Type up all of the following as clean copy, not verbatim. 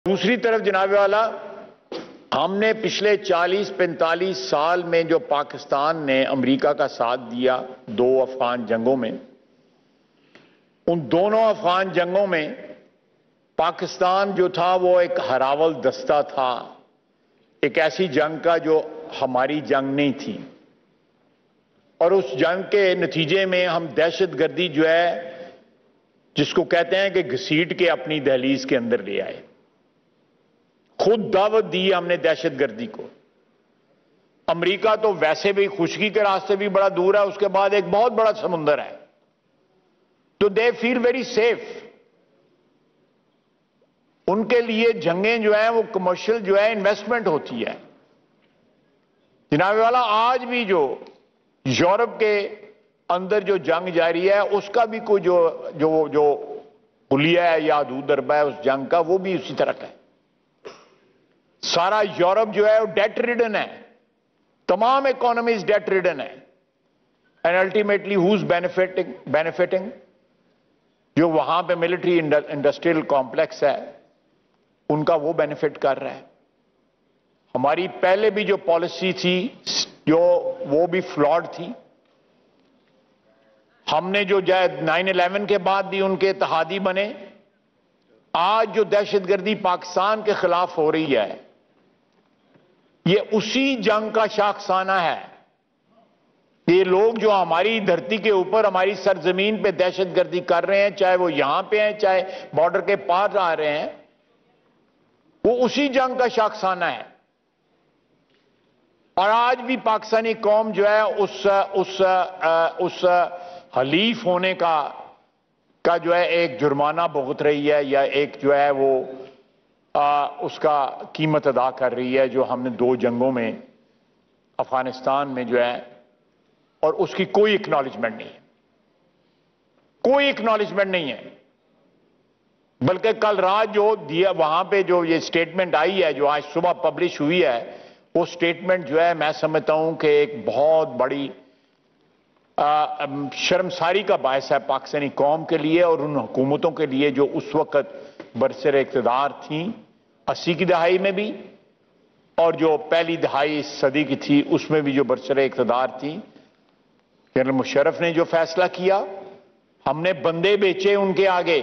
دوسری طرف جناب والا، ہم نے پچھلے 40-45 سال میں جو پاکستان نے امریکہ کا ساتھ دیا دو افغان جنگوں میں، ان دونوں افغان جنگوں میں پاکستان جو تھا وہ ایک ہراول دستہ تھا، ایک ایسی جنگ کا جو ہماری جنگ نہیں تھی، اور اس جنگ کے نتیجے میں ہم دہشت گردی جو ہے جس کو کہتے ہیں کہ گھسیٹ کے اپنی دہلیز کے اندر لے آئے، خود دعوت دی ہم نے دہشت گردی کو۔ امریکہ تو ویسے بھی خشکی کے راستے بھی بڑا دور ہے، اس کے بعد ایک بہت بڑا سمندر ہے، تو دے فیل ویری سیف۔ ان کے لیے جنگیں جو ہیں وہ کمرشل جو ہے انویسٹمنٹ ہوتی ہے۔ جناب والا، آج بھی جو یورپ کے اندر جو جنگ جاری ہے اس کا بھی کوئی جو حلیہ ہے یا حدود ضربہ ہے اس جنگ کا، وہ بھی اسی طرح کا ہے۔ سارا یورپ جو ہے وہ ڈیٹ ریڈن ہے، تمام اکانومیز ڈیٹ ریڈن ہے، اینڈ الٹیمیٹلی ہوز بینیفٹنگ؟ جو وہاں پہ ملٹری انڈسٹریل کمپلیکس ہے ان کا وہ بینیفٹ کر رہا ہے۔ ہماری پہلے بھی جو پالیسی تھی جو وہ بھی فلاڈ تھی۔ ہم نے جو 9/11 کے بعد بھی ان کے اتحادی بنے، آج جو دہشت گردی پاکستان کے خلاف ہو رہی ہے یہ اسی جنگ کا شاخسانہ ہے۔ یہ لوگ جو ہماری دھرتی کے اوپر ہماری سرزمین پہ دہشت گردی کر رہے ہیں، چاہے وہ یہاں پہ ہیں چاہے بارڈر کے پار آ رہے ہیں، وہ اسی جنگ کا شاخسانہ ہے۔ اور آج بھی پاکستانی قوم جو ہے اس حلیف ہونے کا جو ہے ایک جرمانہ بھگت رہی ہے، یا ایک جو ہے وہ اس کا قیمت ادا کر رہی ہے جو ہم نے دو جنگوں میں افغانستان میں جو ہے، اور اس کی کوئی اکنالجمنٹ نہیں ہے، کوئی اکنالجمنٹ نہیں ہے۔ بلکہ کل رات جو دیا وہاں پہ جو یہ سٹیٹمنٹ آئی ہے جو آج صبح پبلش ہوئی ہے، وہ سٹیٹمنٹ جو ہے میں سمجھتا ہوں کہ ایک بہت بڑی شرمساری کا باعث ہے پاکستانی قوم کے لیے اور ان حکومتوں کے لیے جو اس وقت برسر اقتدار تھیں 80 کی دہائی میں بھی، اور جو پہلی دہائی اس صدی کی تھی اس میں بھی جو برسر اقتدار تھیں۔ جنرل مشرف نے جو فیصلہ کیا، ہم نے بندے بیچے ان کے آگے،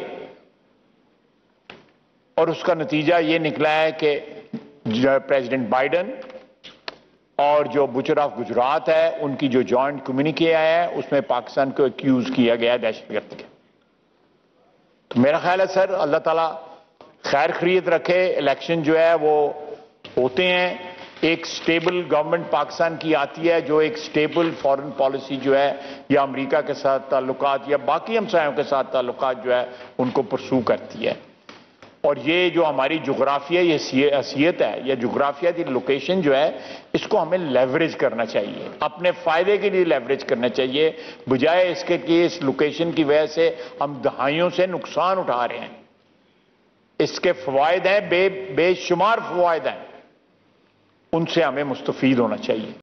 اور اس کا نتیجہ یہ نکلا ہے کہ پریزیڈنٹ بائیڈن اور جو بچر آف گجرات ہے ان کی جو جوائنٹ کمیونیکے آیا ہے اس میں پاکستان کو ایکیوز کیا گیا ہے دہشت گردی کا۔ تو میرا خیال ہے سر اللہ تعالیٰ خیر خیریت رکھے، الیکشن جو ہے وہ ہوتے ہیں، ایک سٹیبل گورنمنٹ پاکستان کی آتی ہے جو ایک سٹیبل فارن پالیسی جو ہے یا امریکہ کے ساتھ تعلقات یا باقی ہمسایوں کے ساتھ تعلقات جو ہے ان کو پرسو کرتی ہے۔ اور یہ جو ہماری جغرافیہ یہ حیثیت ہے یا جغرافیہ کی لوکیشن جو ہے اس کو ہمیں لیوریج کرنا چاہیے، اپنے فائدے کے لیے لیوریج کرنا چاہیے، بجائے اس کے کہ اس لوکیشن کی وجہ سے ہم دہائیوں سے نقصان اٹھا رہے ہیں۔ اس کے فوائد ہیں، بے شمار فوائد ہیں، ان سے ہمیں مستفید ہونا چاہیے۔